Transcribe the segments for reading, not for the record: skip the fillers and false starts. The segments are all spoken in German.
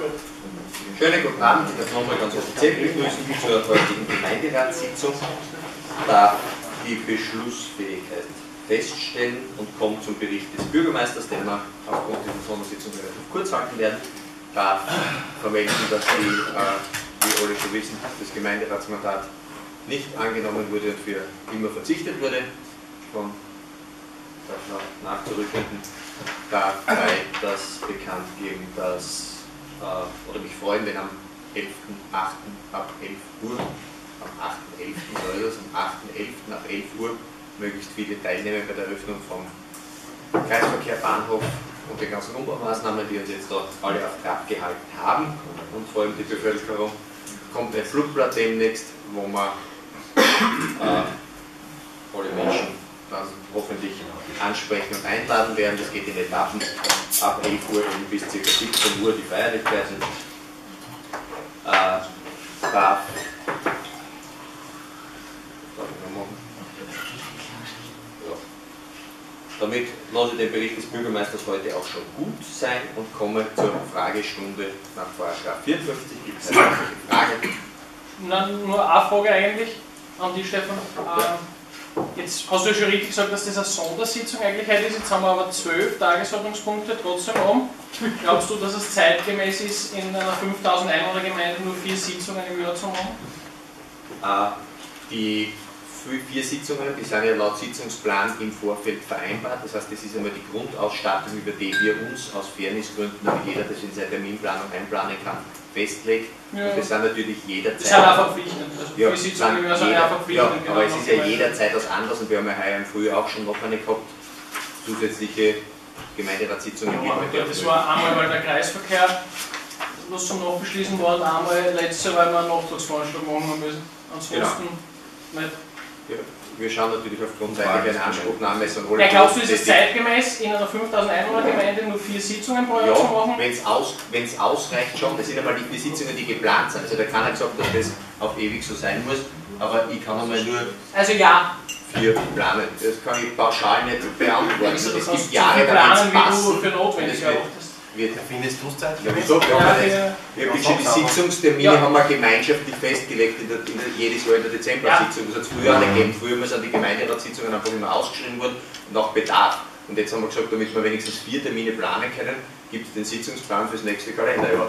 Schönen guten Abend, ich darf nochmal ganz offiziell begrüßen zur heutigen Gemeinderatssitzung. Darf die Beschlussfähigkeit feststellen und kommt zum Bericht des Bürgermeisters, den wir aufgrund dieser Sondersitzung relativ kurz halten werden. Darf vermelden, dass wie alle schon wissen, das Gemeinderatsmandat nicht angenommen wurde und für immer verzichtet wurde. Von der nachzurückenden darf das bekannt geben, dass oder mich freuen, wenn am 11.8. ab 11 Uhr, am 8.11. soll das, am 8.11. ab 11 Uhr möglichst viele teilnehmen bei der Eröffnung vom Kreisverkehr, Bahnhof und den ganzen Umbaumaßnahmen, die uns jetzt da alle auf Trab gehalten haben, und vor allem die Bevölkerung. Kommt ein Flugblatt demnächst, wo wir alle Menschen dann hoffentlich ansprechen und einladen werden. Das geht in Etappen ab 11 Uhr bis ca. 17 Uhr die Feierlichkeiten. Damit lasse ich den Bericht des Bürgermeisters heute auch schon gut sein und komme zur Fragestunde nach § 54. Gibt es eine Frage? Nein, nur eine Frage eigentlich an die Stefan. Jetzt hast du ja schon richtig gesagt, dass das eine Sondersitzung eigentlich heute ist. Jetzt haben wir aber 12 Tagesordnungspunkte trotzdem um. Glaubst du, dass es zeitgemäß ist, in einer 5000 Einwohner-Gemeinde nur 4 Sitzungen im Jahr zu machen? Die 4 Sitzungen, die sind ja laut Sitzungsplan im Vorfeld vereinbart. Das heißt, das ist einmal die Grundausstattung, über die wir uns aus Fairnessgründen, damit jeder das in seine Terminplanung einplanen kann, festlegt. Ja. Und das sind natürlich jederzeit. Das sind auch verpflichtend. Also ja, 4 Sitzungen im Jahr sind auch verpflichtend. Ja, aber es ist ja jederzeit was anderes und wir haben ja heuer im Frühjahr auch schon noch eine gehabt, zusätzliche Gemeinderatssitzungen. Ja, das war einmal, weil der Kreisverkehr was zum Nachbeschließen war, und einmal letzte, weil wir eine Nachtragsveranstaltung machen müssen. Ansonsten nicht. Ja, wir schauen natürlich aufgrund einer Anspruchnahme. Ja, glaubst du, ist es zeitgemäß, in einer 5000 Einwohner-Gemeinde nur 4 Sitzungen pro Jahr zu machen? Wenn es ausreicht schon, das sind einmal die 4 Sitzungen, die geplant sind. Also da kann er gesagt, dass das auf ewig so sein muss, aber ich kann einmal nur 4 planen. Das kann ich pauschal nicht beantworten. Es gibt Jahre, da wird es passen. Für notwendig Findest du es Zeit? Ja, wieso? Wir haben schon die Sitzungstermine haben wir gemeinschaftlich festgelegt, jedes Jahr in der Dezember-Sitzung. Das hat es früher nicht gegeben. Früher sind die Gemeinderatssitzungen einfach immer ausgeschrieben worden, nach Bedarf. Und jetzt haben wir gesagt, damit wir wenigstens 4 Termine planen können, gibt es den Sitzungsplan fürs nächste Kalenderjahr.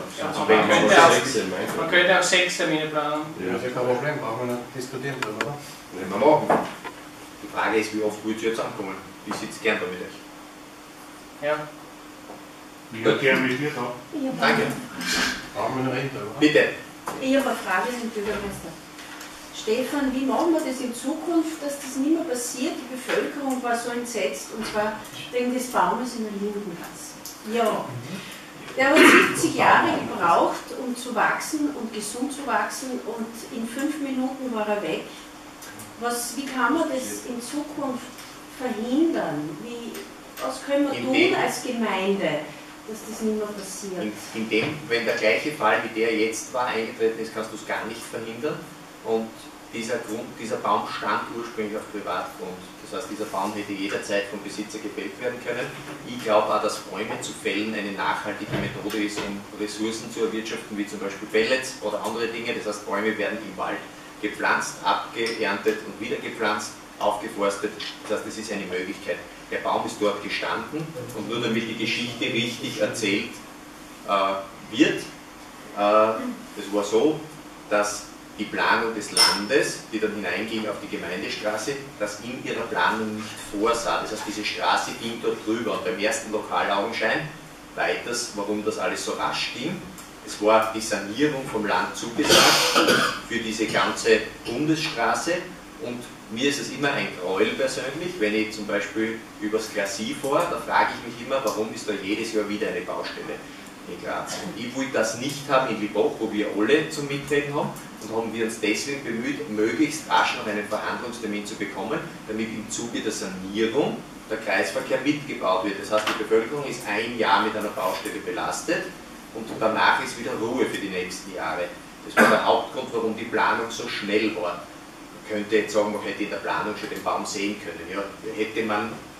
Man könnte auch 6 Termine planen. Ja, das ist kein Problem, brauchen wir nicht diskutieren drüber, oder? Wenn wir machen. Die Frage ist, wie oft wollt ihr zusammenkommen? Ich sitze gern da mit euch. Ja. Ja, gerne mit dir da. Danke. Brauchen wir noch reden drüber? Bitte. Ich habe eine Frage an den Bürgermeister. Stefan, wie machen wir das in Zukunft, dass das nicht mehr passiert? Die Bevölkerung war so entsetzt, und zwar wegen des Baumes in der Lindengasse. Ja. Der hat 70 Jahre gebraucht, um zu wachsen und gesund zu wachsen, und in 5 Minuten war er weg. Wie kann man das in Zukunft verhindern? Was können wir tun als Gemeinde, dass das nicht mehr passiert? Wenn der gleiche Fall wie der jetzt war eingetreten ist, kannst du es gar nicht verhindern. Und dieser Baum stand ursprünglich auf Privatgrund. Das heißt, dieser Baum hätte jederzeit vom Besitzer gefällt werden können. Ich glaube auch, dass Bäume zu fällen eine nachhaltige Methode ist, um Ressourcen zu erwirtschaften, wie zum Beispiel Pellets oder andere Dinge. Das heißt, Bäume werden im Wald gepflanzt, abgeerntet und wieder gepflanzt, aufgeforstet. Das heißt, das ist eine Möglichkeit. Der Baum ist dort gestanden, und nur damit die Geschichte richtig erzählt wird, es war so, dass die Planung des Landes, die dann hineinging auf die Gemeindestraße, das in ihrer Planung nicht vorsah. Das heißt, diese Straße ging dort drüber, und beim ersten Lokalaugenschein weiters, warum das alles so rasch ging. Es war die Sanierung vom Land zugesagt für diese ganze Bundesstraße, und mir ist es immer ein Gräuel persönlich, wenn ich zum Beispiel übers Glacis fahre, da frage ich mich immer, warum ist da jedes Jahr wieder eine Baustelle in Graz. Und ich will das nicht haben in Liboch, wo wir alle zum Mitreden haben, und haben wir uns deswegen bemüht, möglichst rasch noch einen Verhandlungstermin zu bekommen, damit im Zuge der Sanierung der Kreisverkehr mitgebaut wird. Das heißt, die Bevölkerung ist ein Jahr mit einer Baustelle belastet, und danach ist wieder Ruhe für die nächsten Jahre. Das war der Hauptgrund, warum die Planung so schnell war. Man könnte jetzt sagen, man hätte in der Planung schon den Baum sehen können. Ja, hätte man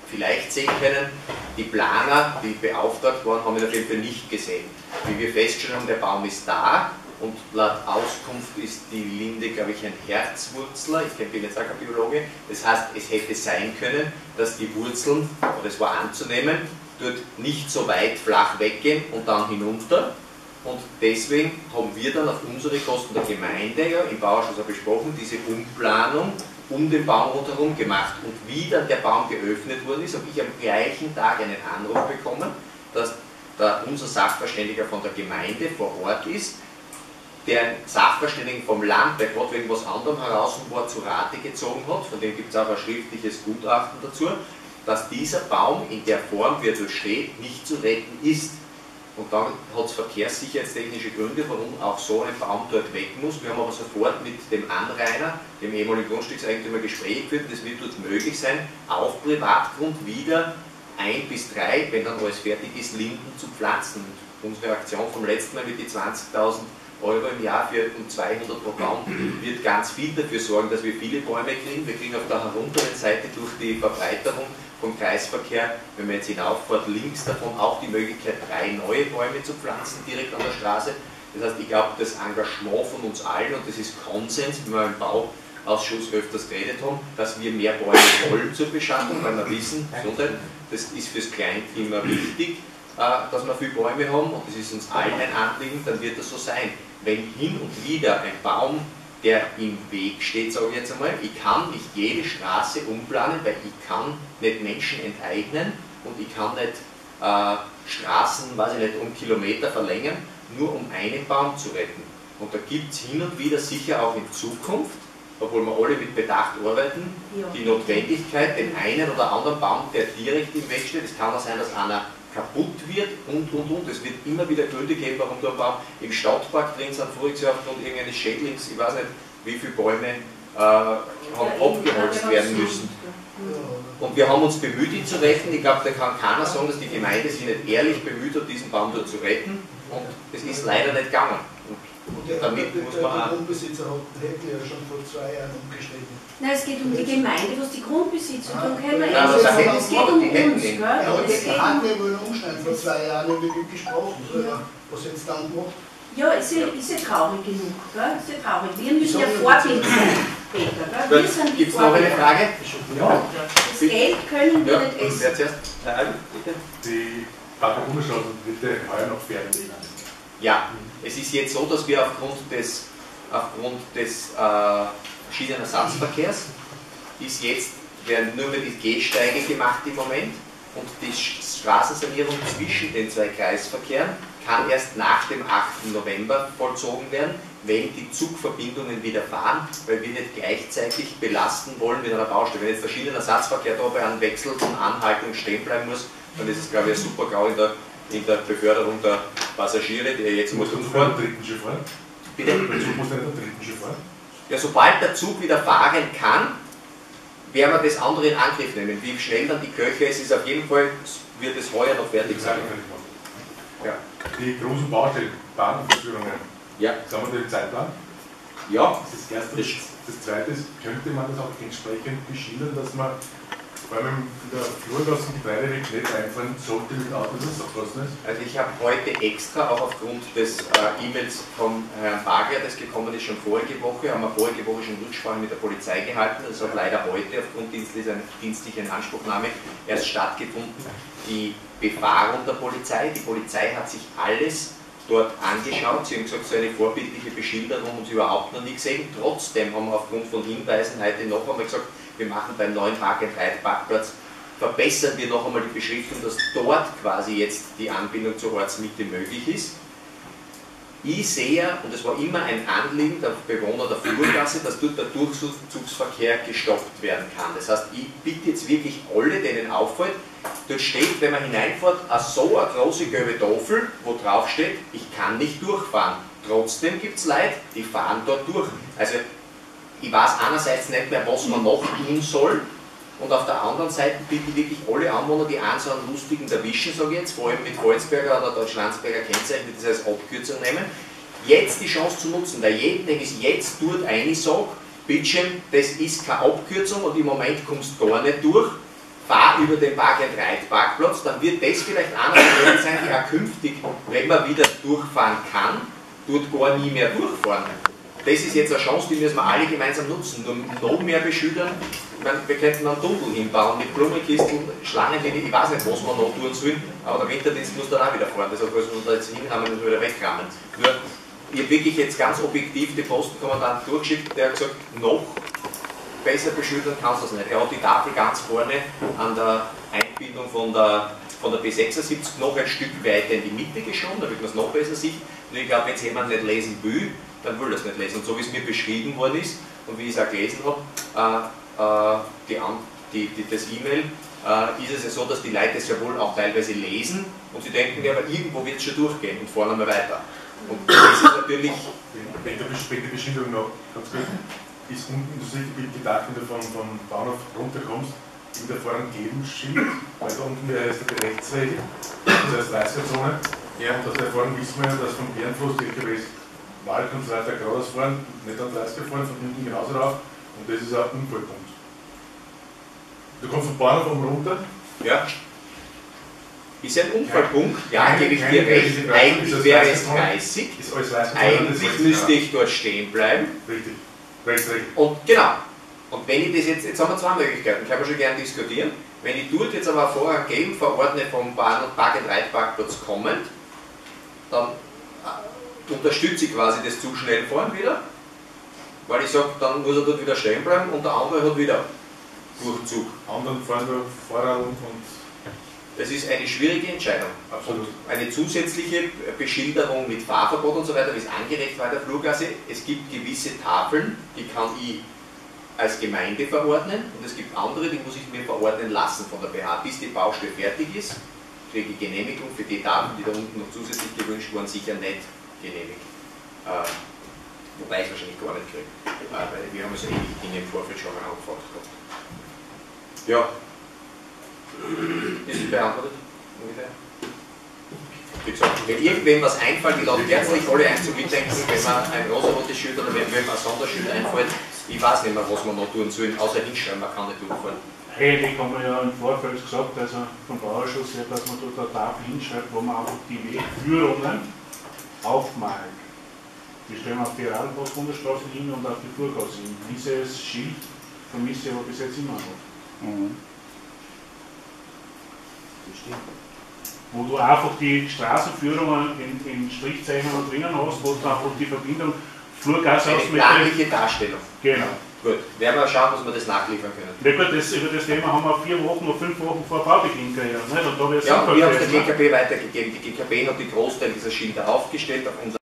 vielleicht sehen können, die Planer, die beauftragt waren, haben ihn auf jeden Fall nicht gesehen. Wie wir festgestellt haben, der Baum ist da und laut Auskunft ist die Linde, glaube ich, ein Herzwurzler, ich bin jetzt auch kein Biologe, das heißt, es hätte sein können, dass die Wurzeln, oder es war anzunehmen, dort nicht so weit flach weggehen und dann hinunter. Und deswegen haben wir dann auf unsere Kosten der Gemeinde, ja, im Bauausschuss auch besprochen, diese Umplanung um den Baum rundherum gemacht. Und wie dann der Baum geöffnet worden ist, habe ich am gleichen Tag einen Anruf bekommen, dass unser Sachverständiger von der Gemeinde vor Ort ist, der Sachverständigen vom Land, der gerade wegen was anderem heraus war, zu Rate gezogen hat, von dem gibt es auch ein schriftliches Gutachten dazu, dass dieser Baum in der Form, wie er dort steht, nicht zu retten ist. Und dann hat es verkehrssicherheitstechnische Gründe, warum auch so ein Baum dort weg muss. Wir haben aber sofort mit dem Anrainer, dem ehemaligen Grundstückseigentümer, Gespräche geführt. Es wird dort möglich sein, auf Privatgrund wieder 1 bis 3, wenn dann alles fertig ist, Linden zu pflanzen. Und unsere Aktion vom letzten Mal mit die 20.000 Euro im Jahr für um 200 pro Baum wird ganz viel dafür sorgen, dass wir viele Bäume kriegen. Wir kriegen auf der hinteren Seite durch die Verbreiterung vom Kreisverkehr, wenn man jetzt hinauffährt, links davon auch die Möglichkeit, 3 neue Bäume zu pflanzen, direkt an der Straße. Das heißt, ich glaube, das Engagement von uns allen, und das ist Konsens, wie wir im Bauausschuss öfters geredet haben, dass wir mehr Bäume wollen zur Beschattung, weil wir wissen, das ist fürs Kleinklima wichtig, dass wir viele Bäume haben, und das ist uns allen ein Anliegen, dann wird das so sein. Wenn hin und wieder ein Baum, der im Weg steht, sage ich jetzt einmal, ich kann nicht jede Straße umplanen, weil ich kann nicht Menschen enteignen und ich kann nicht Straßen, weiß ich nicht, um Kilometer verlängern, nur um einen Baum zu retten. Und da gibt es hin und wieder sicher auch in Zukunft, obwohl wir alle mit Bedacht arbeiten, die Notwendigkeit, den einen oder anderen Baum, der direkt im Weg steht, es kann auch sein, dass einer kaputt wird und. Es wird immer wieder Gründe geben, warum da ein Baum im Stadtpark drin sind, voriges Jahr aufgrund irgendeines Schädlings, ich weiß nicht, wie viele Bäume haben abgeholzt werden müssen. Und wir haben uns bemüht, ihn zu retten. Ich glaube, da kann keiner sagen, dass die Gemeinde sich nicht ehrlich bemüht hat, diesen Baum dort zu retten. Und es ist leider nicht gegangen. Und damit muss man auch. Der Grundbesitzer hätte ja schon vor 2 Jahren umgeschrieben. Nein, es geht um die Gemeinde, was die Grundbesitzer tun, können wir ja, sagen. Es geht um uns, gell? Ja, und wir hatten ja wohl einen Umstand vor 2 Jahren mit ihm gesprochen. Ja. Was jetzt dann gemacht? Ja, ist ja traurig genug, gell? Ist ja traurig. Wir müssen ja Vorbild sein, Peter, gell? Wir sind die Gibt es noch eine Frage? Ja. Das Geld können wir nicht essen. Wer zuerst? Bitte. Die Bader Bundesstraße bitte heuer noch fertig. Ja, es ist jetzt so, dass wir aufgrund des Schienenersatzverkehrs werden nur mehr die Gehsteige gemacht im Moment, und die Straßensanierung zwischen den 2 Kreisverkehren kann erst nach dem 8. November vollzogen werden, wenn die Zugverbindungen wieder fahren, weil wir nicht gleichzeitig belasten wollen mit einer Baustelle. Wenn jetzt der Schienenersatzverkehr da bei einem Wechsel von Anhaltung stehen bleiben muss, dann ist es, glaube ich, ein super GAU in der Beförderung der Passagiere, die jetzt muss umfahren. Bitte? Der Zug muss nicht am 3. schon fahren? Ja, sobald der Zug wieder fahren kann, werden wir das andere in Angriff nehmen. Wie schnell dann die Köche ist auf jeden Fall, wird es heuer noch fertig sein. Ja. Die großen Baustellen, Bahnhofsführungen, ja. Sagen wir den Zeitplan? Ja. Das ist das Erste. Das Zweite ist, könnte man das auch entsprechend beschildern, dass man vor allem in der Flurgassengebäude nicht einfahren sollte mit Autos, das ist auch was nicht? Also ich habe heute extra, auch aufgrund des E-Mails vom Herrn Bagler, das gekommen ist schon vorige Woche, haben wir vorige Woche schon Rücksprache mit der Polizei gehalten. Das hat leider heute aufgrund dieser dienstlichen Anspruchnahme erst stattgefunden. Die Befahrung der Polizei. Die Polizei hat sich alles dort angeschaut. Sie haben gesagt, so eine vorbildliche Beschilderung haben sie überhaupt noch nie gesehen. Trotzdem haben wir aufgrund von Hinweisen heute noch einmal gesagt, wir machen beim neuen Park-and-Ride-Parkplatz, verbessern wir noch einmal die Beschriftung, dass dort quasi jetzt die Anbindung zur Ortsmitte möglich ist. Ich sehe, und es war immer ein Anliegen der Bewohner der Flurgasse, dass dort der Durchzugsverkehr gestoppt werden kann. Das heißt, ich bitte jetzt wirklich alle, denen auffällt, dort steht, wenn man hineinfährt, so eine große gelbe Tafel, wo drauf steht, ich kann nicht durchfahren. Trotzdem gibt es Leute, die fahren dort durch. Also ich weiß einerseits nicht mehr, was man noch tun soll, und auf der anderen Seite bitte ich wirklich alle Anwohner, die einen so einen lustigen erwischen, sage ich jetzt, vor allem mit Volzberger oder Deutschlandsberger Kennzeichen, die das als Abkürzung nehmen, jetzt die Chance zu nutzen, weil jedem, dem ich jetzt dort sage, Bildschirm, das ist keine Abkürzung und im Moment kommst du gar nicht durch, fahr auch über den Park-and-Ride-Parkplatz, dann wird das vielleicht einer der Wege sein, die auch künftig, wenn man wieder durchfahren kann, dort gar nie mehr durchfahren. Das ist jetzt eine Chance, die müssen wir alle gemeinsam nutzen. Nur noch mehr beschildern. Wir könnten einen Tunnel hinbauen mit Blumenkisteln, Schlangenlinien, ich weiß nicht, was wir noch tun sollen, aber der Winterdienst muss dann auch wieder fahren. Deshalb müssen wir da jetzt hinhaben und wieder wegrammen. Nur, ich habe wirklich jetzt ganz objektiv den Postenkommandant durchgeschickt, der hat gesagt, noch besser beschildern kannst du das nicht. Er hat die Tafel ganz vorne an der Einbindung von der B76 noch ein Stück weiter in die Mitte geschoben, damit man es noch besser sieht. Und ich glaube, wenn es jemand nicht lesen will, dann will er es nicht lesen. Und so wie es mir beschrieben worden ist und wie ich es auch gelesen habe, das E-Mail, ist es ja so, dass die Leute es ja wohl auch teilweise lesen und sie denken, ja, aber irgendwo wird es schon durchgehen und fahren einmal weiter. Und das ist natürlich... Wenn die Beschilderung noch ganz gut ist, unten, du siehst, wie gedacht, wenn du vom Bahnhof runterkommst, wieder vor einem gelben Schild, weil da unten ist der Rechtsregel, das heißt Weißgazone. Ja. Und da vorne wissen wir ja, dass vom Bärenfluss die LKWs Wald und so weiter geradeaus fahren, nicht an 30 fahren, von hinten genauso rauf. Und das ist ein Unfallpunkt. Du kommst vom Bahnhof oben runter. Ja. Ist ein Unfallpunkt, ja, gebe ich dir recht. Eigentlich wäre es 30. Eigentlich müsste ich dort stehen bleiben. Richtig. Rechtsregel. Und genau. Und wenn ich das jetzt haben wir zwei Möglichkeiten, können wir schon gerne diskutieren. Wenn ich dort jetzt aber vorher gelb verordne vom Park-and-Ride-Parkplatz kommend, dann unterstütze ich quasi das zu schnell fahren wieder, weil ich sage, dann muss er dort wieder stehen bleiben und der andere hat wieder Durchzug. Anderen fahren da Fahrrad und... Das ist eine schwierige Entscheidung. Absolut. Und eine zusätzliche Beschilderung mit Fahrverbot und so weiter ist angeregt bei der Flurgasse. Es gibt gewisse Tafeln, die kann ich als Gemeinde verordnen und es gibt andere, die muss ich mir verordnen lassen von der BH, bis die Baustelle fertig ist. Kriege ich Genehmigung für die Tafeln, die da unten noch zusätzlich gewünscht wurden, sicher nicht genehmigt. Wobei ich es wahrscheinlich gar nicht kriege, weil wir haben so ähnliche Dinge im Vorfeld schon mal angefragt gehabt. Ja. Ist beantwortet? Ungefähr? Wie gesagt, wenn irgendwem was einfällt, ich lade herzlich alle ein zum Mitdenken, wenn man ein rosarotes Schild oder wenn man ein Sonderschild einfällt, ich weiß nicht mehr, was man noch tun sollen, außer hinschreiben, man kann nicht durchfahren. Eigentlich haben wir ja im Vorfeld gesagt, also vom Bauausschuss her, dass man dort eine Tafel hinschreibt, wo man einfach die Wegführungen aufmalt. Die stellen auf die Radlbus-Bundesstraße hin und auf die Furgasse hin. Dieses Schild vermisse ich aber bis jetzt immer noch. Mhm. Wo du einfach die Straßenführungen in Strichzeichnungen drinnen hast, wo du einfach die Verbindung Flurgasse hast mit der... Eine klare Darstellung. Genau. Gut, werden wir schauen, dass wir das nachliefern können. Ja gut, über das Thema haben wir 4 Wochen oder 5 Wochen vor Baubeginn geredet. Und da ja, wir haben es der GKB weitergegeben. Die GKB hat die Großteil dieser Schilder aufgestellt auf unser